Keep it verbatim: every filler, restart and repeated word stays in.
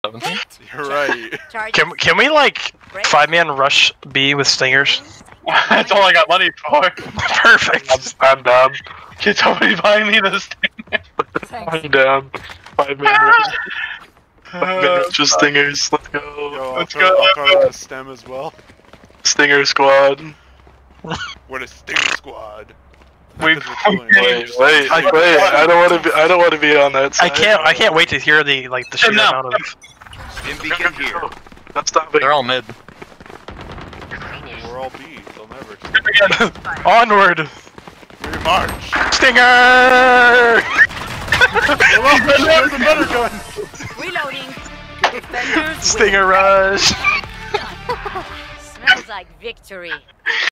seventeen? You're right. Can can we like five man rush B with stingers? That's all I got money for. Perfect. I'm down. Can somebody buy me the stinger? I'm down. Five man rush. Five man rush with stingers. Let's go. Yo, I'll Let's throw, go. I'll throw in a stem as well. Stinger squad. We're the Stinger Squad. We That's what we're doing. Wait, wait, I- wait! I don't want to be. I don't want to be on that side. I can't I can't wait to hear the like the sheer No. amount of Stim beacon here. That's stopping. They're all mid. We're all B. They'll never. onward We march. stinger. There's a better gun. Reloading. Defenders Stinger rush. win. Smells like victory.